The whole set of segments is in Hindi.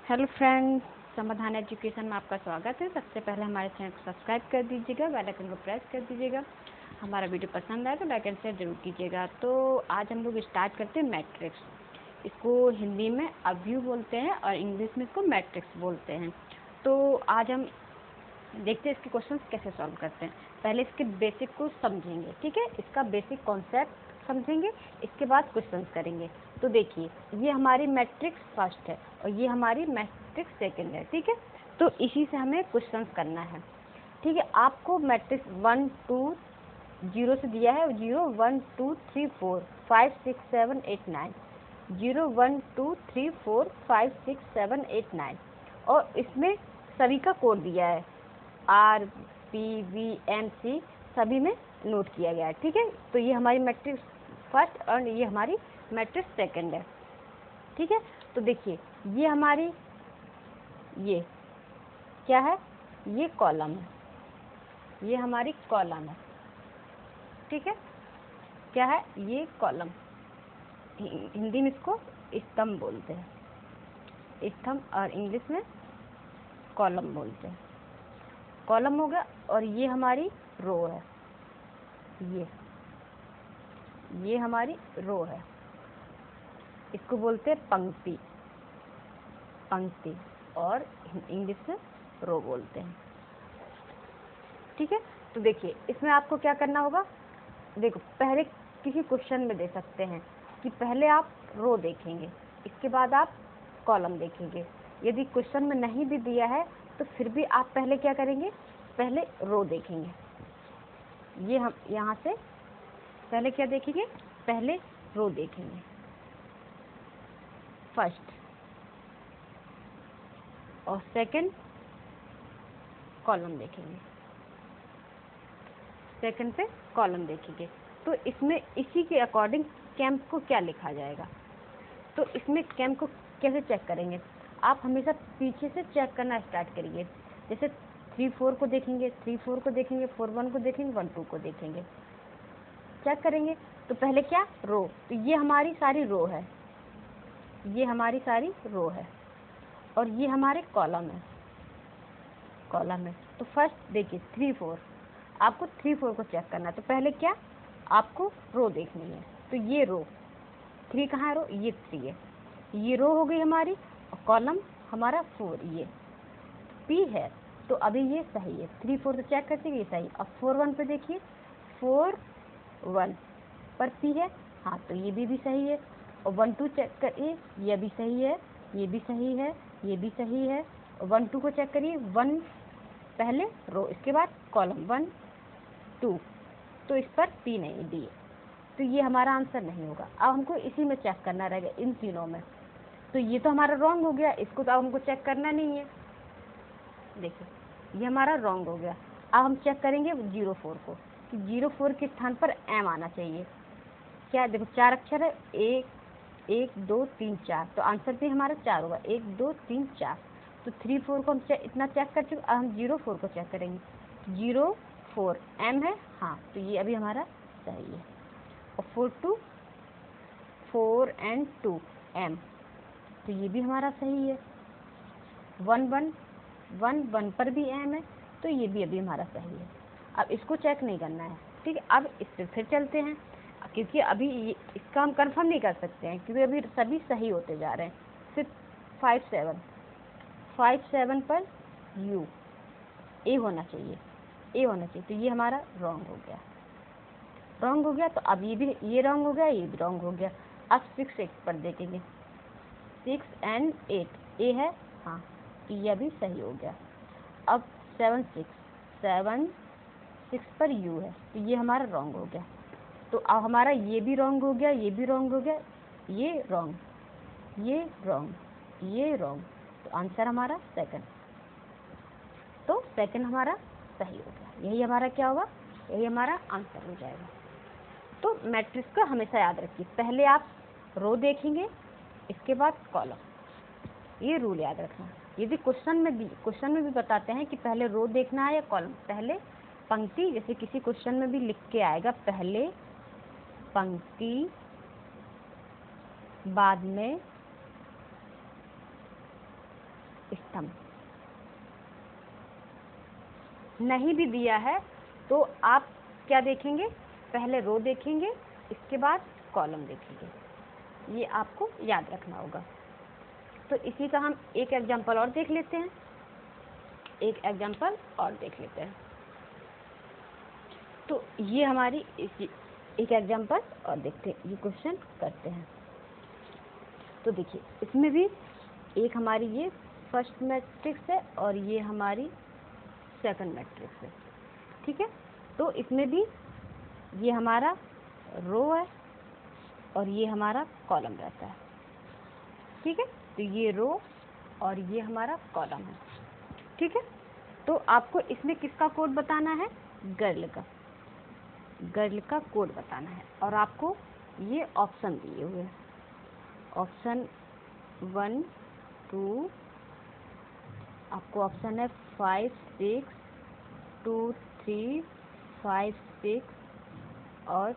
हेलो फ्रेंड्स, समाधान एजुकेशन में आपका स्वागत है। सबसे पहले हमारे चैनल को सब्सक्राइब कर दीजिएगा, बेल आइकन को प्रेस कर दीजिएगा। हमारा वीडियो पसंद आए तो लाइक एंड शेयर जरूर कीजिएगा। तो आज हम लोग स्टार्ट करते हैं मैट्रिक्स। इसको हिंदी में अव्यू बोलते हैं और इंग्लिश में इसको मैट्रिक्स बोलते हैं। तो आज हम देखते हैं इसके क्वेश्चन कैसे सॉल्व करते हैं। पहले इसके बेसिक को समझेंगे, ठीक है। इसका बेसिक कॉन्सेप्ट समझेंगे, इसके बाद क्वेश्चंस करेंगे। तो देखिए, ये हमारी मैट्रिक्स फर्स्ट है और ये हमारी मैट्रिक्स सेकंड है, ठीक है। तो इसी से हमें क्वेश्चंस करना है, ठीक है। आपको मैट्रिक्स 1 2 0 से दिया है, 0 1 2 3 4 5 6 7 8 9, 0 1 2 3 4 5 6 7 8 9 और इसमें सभी का कोड दिया है, R P V M C सभी में नोट किया गया है, ठीक है। तो ये हमारी मैट्रिक्स फर्स्ट और ये हमारी मैट्रिक्स सेकंड है, ठीक है। तो देखिए, ये हमारी ये क्या है, ये कॉलम है, ये हमारी कॉलम है, ठीक है। क्या है ये कॉलम, हिंदी में इसको स्तंभ बोलते हैं, स्तंभ, और इंग्लिश में कॉलम बोलते हैं। कॉलम हो गया और ये हमारी रो है, ये हमारी रो है, इसको बोलते हैं पंक्ति, पंक्ति, और इंग्लिश में रो बोलते हैं, ठीक है। तो देखिए, इसमें आपको क्या करना होगा। देखो, पहले किसी क्वेश्चन में दे सकते हैं कि पहले आप रो देखेंगे, इसके बाद आप कॉलम देखेंगे। यदि क्वेश्चन में नहीं भी दिया है तो फिर भी आप पहले क्या करेंगे, पहले रो देखेंगे। ये हम यहाँ से पहले क्या देखेंगे, पहले रो देखेंगे फर्स्ट, और सेकंड कॉलम देखेंगे, सेकंड पे कॉलम देखेंगे। तो इसमें इसी के अकॉर्डिंग कैंप को क्या लिखा जाएगा। तो इसमें कैंप को कैसे चेक करेंगे, आप हमेशा पीछे से चेक करना स्टार्ट करिए। जैसे 3 4 को देखेंगे, 3 4 को देखेंगे, 4 1 को देखेंगे, 1 2 को देखेंगे, चेक करेंगे। तो पहले क्या, रो। तो ये हमारी सारी रो है, ये हमारी सारी रो है, और ये हमारे कॉलम है, कॉलम है। तो फर्स्ट देखिए 3 4, आपको 3 4 को चेक करना है। तो पहले क्या, आपको रो देखनी है। तो ये रो 3 कहाँ है, रो ये 3 है, ये रो हो गई हमारी, और कॉलम हमारा 4, ये पी है। तो अभी ये सही है, 3 4 तो चेक करते ये सही। अब 4 1 पे देखिए, 4 1 पर पी है, हाँ तो ये भी सही है। और 1 2 चेक करिए, ये भी सही है, ये भी सही है, ये भी सही है। और 1 2 को चेक करिए, 1 पहले रो, इसके बाद कॉलम 1 2, तो इस पर पी नहीं डी, तो ये हमारा आंसर नहीं होगा। अब हमको इसी में चेक करना रहेगा, इन तीनों में। तो ये तो हमारा रॉन्ग हो गया, इसको तो अब हमको चेक करना नहीं है। देखिए, ये हमारा रॉन्ग हो गया। अब हम चेक करेंगे 0 4 को, कि 0 4 के स्थान पर एम आना चाहिए। क्या, देखो 4 अक्षर है, 1 1 2 3 4, तो आंसर भी हमारा 4 होगा, 1 2 3 4। तो 3 4 को हम इतना चेक कर चुके, अब हम 0 4 को चेक करेंगे। 0 4 एम है, हाँ तो ये अभी हमारा सही है। और 4 2 4 एंड 2 एम, तो ये भी हमारा सही है। 1 1 1 1 पर भी एम है, तो ये भी अभी हमारा सही है। अब इसको चेक नहीं करना है, ठीक है। अब इससे फिर चलते हैं, क्योंकि अभी इसका हम कंफर्म नहीं कर सकते हैं, क्योंकि अभी सभी सही होते जा रहे हैं। फिर 5 7 पर यू, ए होना चाहिए, ए होना चाहिए, तो ये हमारा रॉन्ग हो गया, रॉन्ग हो गया। तो अब ये भी, ये रॉन्ग हो गया, ये भी रॉन्ग हो गया। अब 6 8 पर देखेंगे, 6 एंड 8 ए है, हाँ तो ये अभी सही हो गया। अब 7 6 पर यू है, तो ये हमारा रॉन्ग हो गया। तो अब हमारा ये भी रॉन्ग हो गया, ये भी रॉन्ग हो गया, ये रॉन्ग, ये रॉन्ग, ये रॉन्ग, तो आंसर हमारा सेकंड। तो सेकंड हमारा सही हो गया, यही हमारा क्या होगा, यही हमारा आंसर हो जाएगा। तो मैट्रिक्स का हमेशा याद रखिए, पहले आप रो देखेंगे, इसके बाद कॉलम, ये रूल याद रखना। यदि क्वेश्चन में भी बताते हैं कि पहले रो देखना है या कॉलम, पहले पंक्ति, जैसे किसी क्वेश्चन में भी लिख के आएगा, पहले पंक्ति बाद में प्रथम। नहीं भी दिया है तो आप क्या देखेंगे, पहले रो देखेंगे, इसके बाद कॉलम देखेंगे। ये आपको याद रखना होगा। तो इसी का हम एक एग्जांपल और देख लेते हैं, एक एग्जांपल और देख लेते हैं। तो ये हमारी एक एग्जांपल और देखते हैं, ये क्वेश्चन करते हैं। तो देखिए इसमें भी एक हमारी ये फर्स्ट मैट्रिक्स है और ये हमारी सेकंड मैट्रिक्स है, ठीक है। तो इसमें भी ये हमारा रो है और ये हमारा कॉलम रहता है, ठीक है। तो ये रो और ये हमारा कॉलम है, ठीक है। तो आपको इसमें किसका कोड बताना है, गर्ल का कोड बताना है। और आपको ये ऑप्शन दिए हुए हैं, ऑप्शन 1 2, आपको ऑप्शन है 5 6 2 3 5 6 और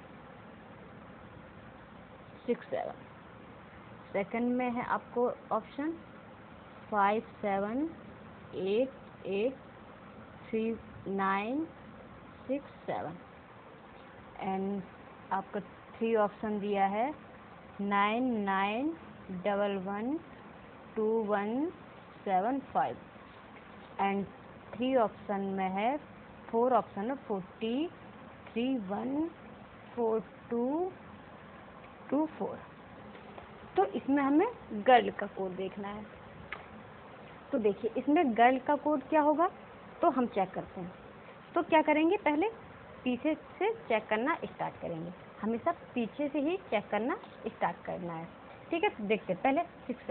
6 7। सेकंड में है आपको ऑप्शन 5 7 8 8 3 9 6 7 एंड आपका 3 ऑप्शन दिया है 9 9 1 1 2 1 7 5 एंड 3 ऑप्शन में है 4 ऑप्शन है 40 3 1 4 2 2 4। तो इसमें हमें गर्ल का कोड देखना है। तो देखिए इसमें गर्ल का कोड क्या होगा, तो हम चेक करते हैं। तो क्या करेंगे, पहले पीछे से चेक करना स्टार्ट करेंगे, हमेशा पीछे से ही चेक करना स्टार्ट करना है, ठीक है। देखते पहले 6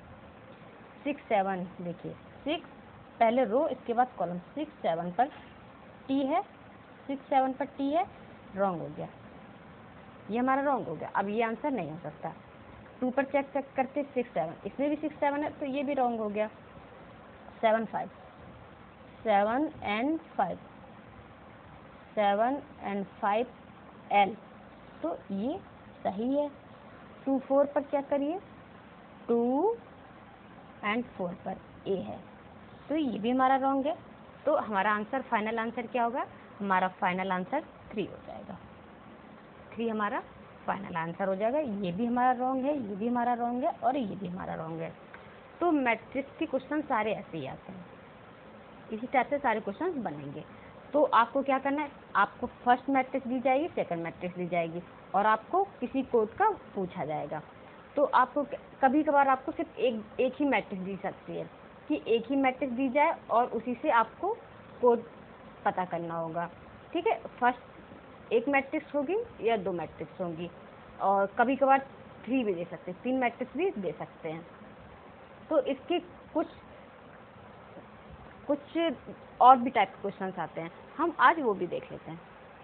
7 देखिए 6 पहले रो इसके बाद कॉलम, 6 7 पर टी है, 6 7 पर टी है, रॉन्ग हो गया, ये हमारा रॉन्ग हो गया। अब ये आंसर नहीं हो सकता। 2 पर चेक करते 6 7, इसमें भी 6 7 है तो ये भी रॉन्ग हो गया। 7 5 7 and 5 7 and 5 L, तो ये सही है। 2 4 पर चेक करिए, 2 and 4 पर A है, तो ये भी हमारा रॉन्ग है। तो हमारा आंसर, फाइनल आंसर क्या होगा, हमारा फाइनल आंसर 3 हो जाएगा। 3 हमारा फाइनल आंसर हो जाएगा। ये भी हमारा रॉन्ग है, ये भी हमारा रॉन्ग है और ये भी हमारा रॉन्ग है। तो मैट्रिक्स के क्वेश्चन सारे ऐसे ही आते हैं, इसी टाइप से सारे क्वेश्चन बनेंगे। तो आपको क्या करना है, आपको फर्स्ट मैट्रिक्स दी जाएगी, सेकंड मैट्रिक्स दी जाएगी और आपको किसी कोड का पूछा जाएगा। तो आपको कभी कभार आपको सिर्फ एक ही मैट्रिक्स दी सकती है कि एक ही मैट्रिक्स दी जाए और उसी से आपको कोड पता करना होगा, ठीक है। फर्स्ट एक मैट्रिक्स होगी या 2 मैट्रिक्स होंगी और कभी कभार 3 भी दे सकते हैं, 3 मैट्रिक्स भी दे सकते हैं। तो इसके कुछ और भी टाइप के क्वेश्चंस आते हैं, हम आज वो भी देख लेते हैं।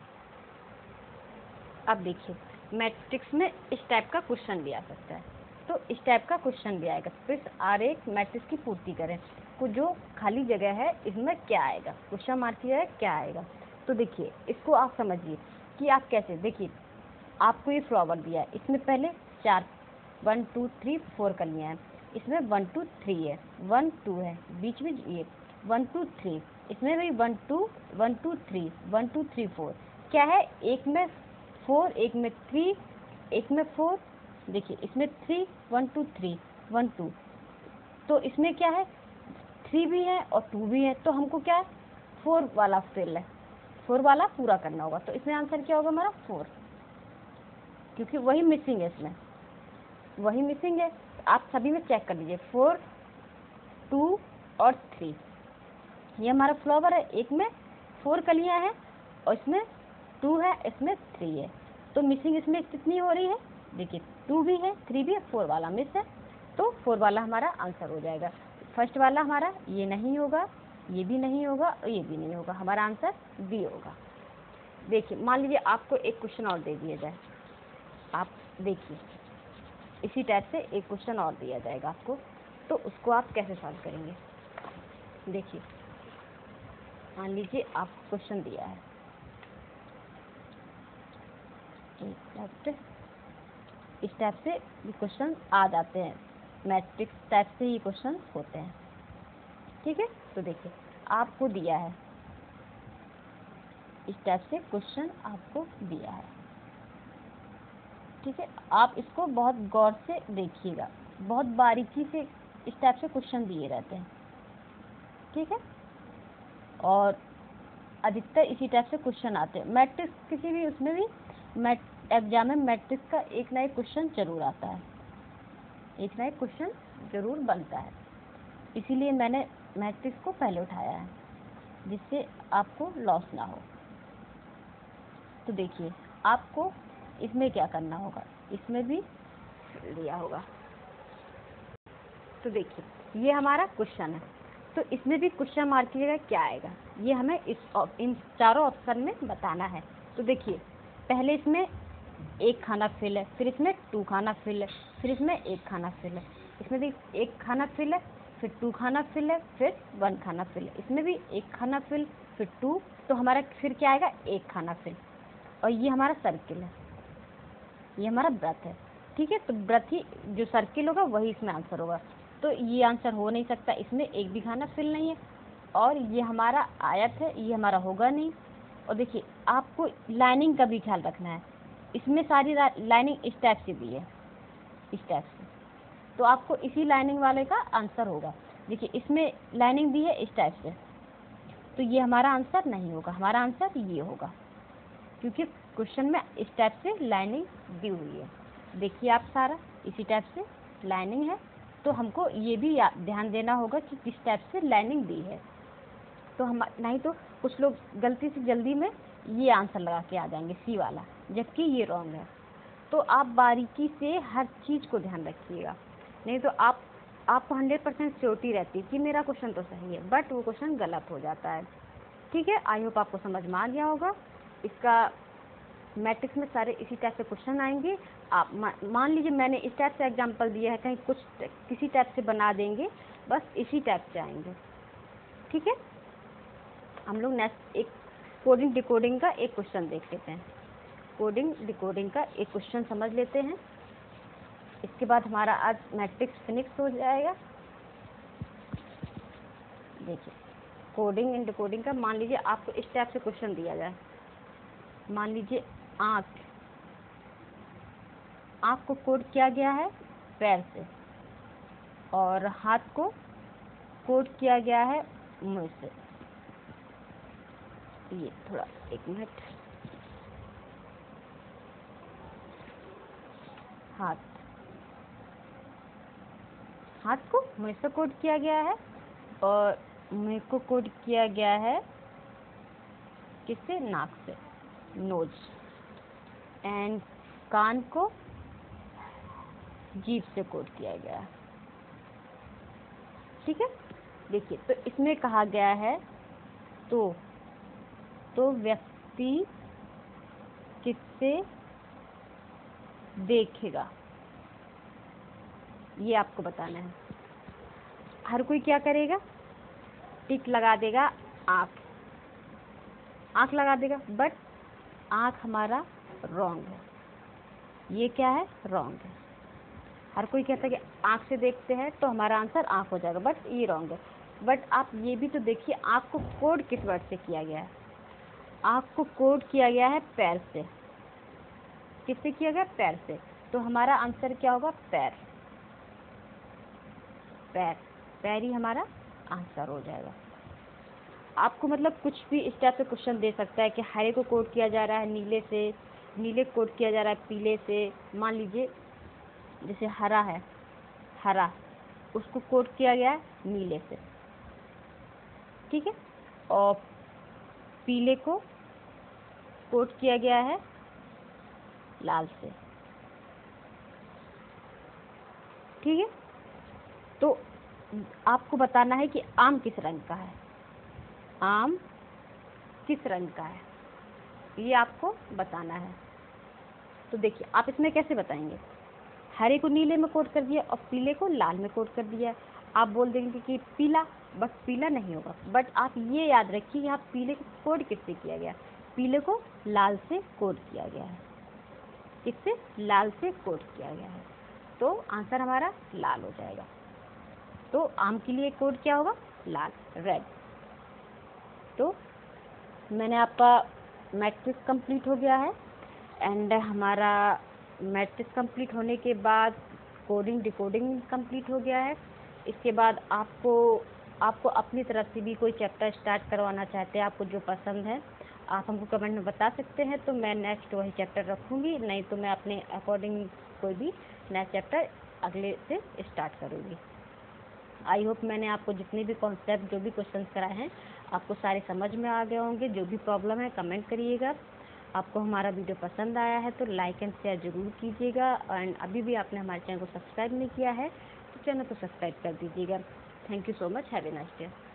अब देखिए मैट्रिक्स में इस टाइप का क्वेश्चन भी आ सकता है। तो इस टाइप का क्वेश्चन भी आएगा, फिर आरेख मैट्रिक्स की पूर्ति करें, को जो खाली जगह है इसमें क्या आएगा, क्वेश्चन मार्क की जगह क्या आएगा। तो देखिए इसको आप समझिए कि आप कैसे, देखिए आपको ये फ्लावर दिया है, इसमें पहले 4 1 2 3 4 कलियाँ हैं, इसमें 1 2 3 है, 1 2 है, बीच में ये 1 2 3, इसमें भी 1 2 1 2 3 1 2 3 4 क्या है, एक में 4 एक में 3 एक में 4, देखिए इसमें 3 1 2 3 1 2, तो इसमें क्या है 3 भी है और 2 भी है, तो हमको क्या है 4 वाला फिल है, 4 वाला पूरा करना होगा। तो इसमें आंसर क्या होगा हमारा 4, क्योंकि वही मिसिंग है, इसमें वही मिसिंग है। आप सभी में चेक कर लीजिए 4 2 और 3, ये हमारा फ्लावर है, एक में 4 कलियां हैं और इसमें 2 है, इसमें 3 है, तो मिसिंग इसमें कितनी हो रही है, देखिए 2 भी है 3 भी है, 4 वाला मिस है, तो 4 वाला हमारा आंसर हो जाएगा। फर्स्ट वाला हमारा ये नहीं होगा, ये भी नहीं होगा और ये भी नहीं होगा, हमारा आंसर बी होगा। देखिए मान लीजिए आपको एक क्वेश्चन और दे दिया जाए, आप देखिए इसी टाइप से एक क्वेश्चन और दिया जाएगा आपको, तो उसको आप कैसे सॉल्व करेंगे। देखिए मान लीजिए आपको क्वेश्चन दिया है, इस टाइप से ये क्वेश्चन आ जाते हैं, मैट्रिक्स टाइप से ये क्वेश्चन होते हैं। ठीक है। तो देखिए आपको दिया है, इस टाइप से क्वेश्चन आपको दिया है, ठीक है। आप इसको बहुत गौर से देखिएगा, बहुत बारीकी से इस टाइप से क्वेश्चन दिए रहते हैं, ठीक है। और अधिकतर इसी टाइप से क्वेश्चन आते हैं। मैट्रिक्स किसी भी उसमें भी एग्जाम में मैट्रिक्स का एक ना एक क्वेश्चन जरूर आता है, एक ना एक क्वेश्चन जरूर बनता है, इसीलिए मैंने मैट्रिक्स को पहले उठाया है, जिससे आपको लॉस ना हो। तो देखिए आपको इसमें क्या करना होगा, इसमें भी दिया होगा। तो देखिए ये हमारा क्वेश्चन है, तो इसमें भी क्वेश्चन मार्क की जगह क्या आएगा, ये हमें इन चारों ऑप्शन में बताना है। तो देखिए पहले इसमें 1 खाना फिल है, फिर इसमें 2 खाना फिल है, फिर इसमें 1 खाना फिल है, इसमें भी 1 खाना फिल है, फिर 2 खाना फिल है, फिर 1 खाना फिल है, इसमें भी 1 खाना फिल, फिर 2, तो हमारा फिर क्या आएगा 1 खाना फिल। और ये हमारा सर्किल है, ये हमारा वृत्त है, ठीक है। तो वृत्त ही जो सर्किल होगा वही इसमें आंसर होगा। तो ये आंसर हो नहीं सकता, इसमें एक भी खाना फिल नहीं है, और ये हमारा आयत है, ये हमारा होगा नहीं। और देखिए आपको लाइनिंग का भी ख्याल रखना है, इसमें सारी लाइनिंग इस टाइप से दी है, इस टाइप से, तो आपको इसी लाइनिंग वाले का आंसर होगा। देखिए इसमें लाइनिंग दी है इस टाइप से, तो ये हमारा आंसर नहीं होगा, हमारा आंसर ये होगा, क्योंकि क्वेश्चन में इस टाइप से लाइनिंग दी हुई है। देखिए आप सारा इसी टाइप से लाइनिंग है, तो हमको ये भी ध्यान देना होगा कि किस टाइप से लाइनिंग दी है। तो हम नहीं तो कुछ लोग गलती से जल्दी में ये आंसर लगा के आ जाएंगे सी वाला, जबकि ये रॉन्ग है। तो आप बारीकी से हर चीज़ को ध्यान रखिएगा, नहीं तो आपको 100% श्योरिटी रहती है कि मेरा क्वेश्चन तो सही है, बट वो क्वेश्चन गलत हो जाता है, ठीक है। आई होप आपको समझ में आ गया होगा। इसका मैट्रिक्स में सारे इसी टाइप से क्वेश्चन आएंगे। आप मान लीजिए मैंने इस टाइप से एग्जांपल दिया है, कहीं कुछ किसी टाइप से बना देंगे, बस इसी टाइप से आएंगे, ठीक है। हम लोग नेक्स्ट एक कोडिंग डिकोडिंग का एक क्वेश्चन देख लेते हैं, कोडिंग डिकोडिंग का एक क्वेश्चन समझ लेते हैं, इसके बाद हमारा आज मैट्रिक्स फिनिक्स हो जाएगा। देखिए कोडिंग एंड डिकोडिंग का, मान लीजिए आपको इस टाइप से क्वेश्चन दिया जाए, मान लीजिए आँख को कोड किया गया है पैर से, और हाथ को कोड किया गया है मुंह से। ये थोड़ा 1 मिनट, हाथ को मुंह से कोड किया गया है, और मुंह को कोड किया गया है किससे, नाक से, नोज, एंड कान को जीभ से कोड किया गया है, ठीक है। देखिए तो इसमें कहा गया है तो व्यक्ति किससे देखेगा, ये आपको बताना है। हर कोई क्या करेगा, टिक लगा देगा, आँख लगा देगा, बट आँख हमारा रॉन्ग है, ये क्या है, रॉन्ग है। हर कोई कहता है कि आँख से देखते हैं तो हमारा आंसर आँख हो जाएगा, बट ये रॉन्ग है। बट आप ये भी तो देखिए आँख को कोड किस वर्ड से किया गया है, आँख को कोड किया गया है पैर से, किससे किया गया, पैर से, तो हमारा आंसर क्या होगा, पैर, पैर, पैर ही हमारा आंसर हो जाएगा। आपको मतलब कुछ भी इस टाइप से क्वेश्चन दे सकता है कि हरे को कोड किया जा रहा है नीले से, नीले को कोड किया जा रहा है पीले से। मान लीजिए जैसे हरा है, हरा उसको कोड किया गया है नीले से, ठीक है, और पीले को कोड किया गया है लाल से, ठीक है। तो आपको बताना है कि आम किस रंग का है, आम किस रंग का है, ये आपको बताना है। तो देखिए आप इसमें कैसे बताएंगे, हरे को नीले में कोड कर दिया और पीले को लाल में कोड कर दिया, आप बोल देंगे कि पीला, बट पीला नहीं होगा। बट आप ये याद रखिए यहाँ पीले को कोड किससे किया गया, पीले को लाल से कोड किया गया है, किससे, लाल से कोड किया गया है, तो आंसर हमारा लाल हो जाएगा। तो आम के लिए कोड क्या होगा, लाल रेड। तो मैंने आपका मैट्रिक्स कंप्लीट हो गया है। एंड हमारा मैट्रिक्स कंप्लीट होने के बाद कोडिंग डिकोडिंग कंप्लीट हो गया है। इसके बाद आपको अपनी तरफ से भी कोई चैप्टर स्टार्ट करवाना चाहते हैं, आपको जो पसंद है आप हमको कमेंट में बता सकते हैं, तो मैं नेक्स्ट वही चैप्टर रखूँगी, नहीं तो मैं अपने अकॉर्डिंग कोई भी नया चैप्टर अगले से स्टार्ट करूँगी। आई होप मैंने आपको जितने भी कॉन्सेप्ट जो भी क्वेश्चन कराए हैं आपको सारे समझ में आ गए होंगे। जो भी प्रॉब्लम है कमेंट करिएगा। आपको हमारा वीडियो पसंद आया है तो लाइक एंड शेयर ज़रूर कीजिएगा। एंड अभी भी आपने हमारे चैनल को सब्सक्राइब नहीं किया है तो चैनल को सब्सक्राइब कर दीजिएगा। Thank you so much. Have a nice day.